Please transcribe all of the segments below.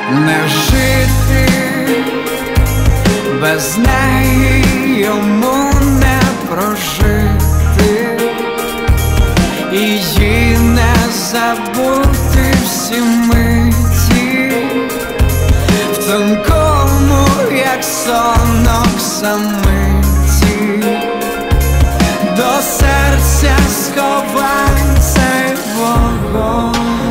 не жити, без неї йому не прожити, її не забути всі миті, в тонкому, як сонок самиті, до серця сховай цей вогонь.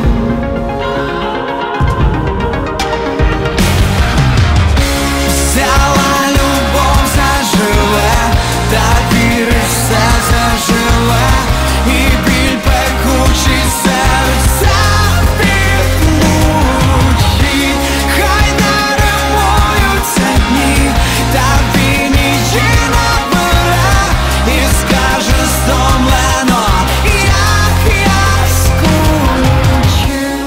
Взяла любов заживе, та віриш, все заживе, і біль пекучий серця підмучить. Хай не римуються дні, та він її набере і скаже стомлено, як я скучив.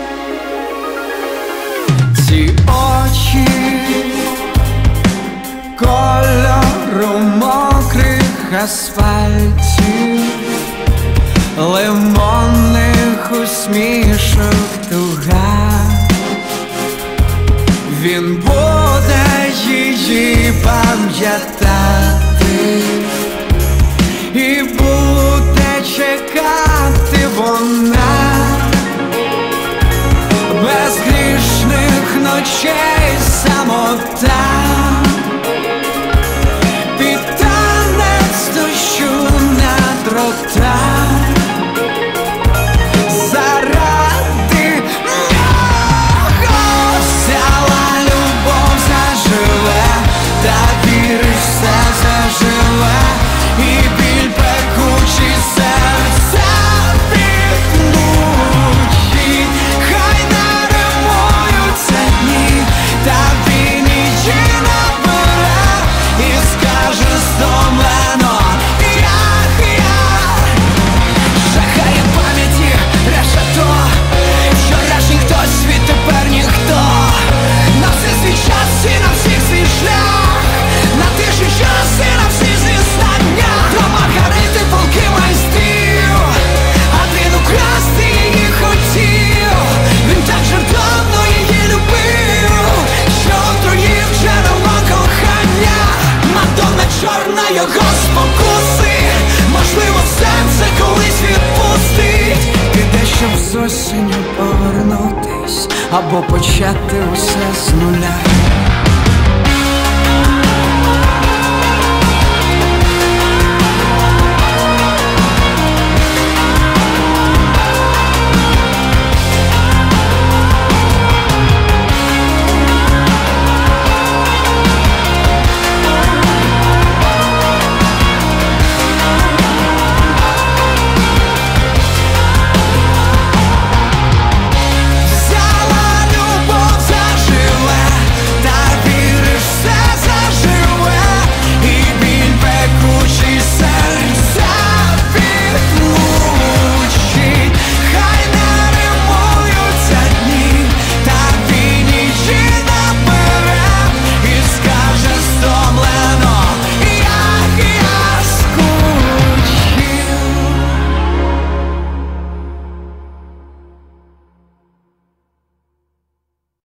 Ці очі кольору мокрих асфальтів, лимонних усмішок туга, він буде її пам'ятати і буде чекати вона безгрішних ночей самота. Під танець дощу на дротах заради нього. Взяла любов заживе, та віриш, все заживе, і біль пекучий серця підмучить. Хай не римуються дні, та він її набере і скаже стомлено, як я. Жахає пам'яті решето, вчорашній хтось, відтепер ніхто. На все свій час і на всіх свій шлях, на тиші час і на всі зізнання. До Маргарити полки майстрів, а він украсти її хотів. Він так жертовно її любив, що отруїв джерело кохання. Мадонна чорна його спокуси, можливо, серце колись відпустить. Піде, щоб з осінню повернутись, або почати усе з нуля.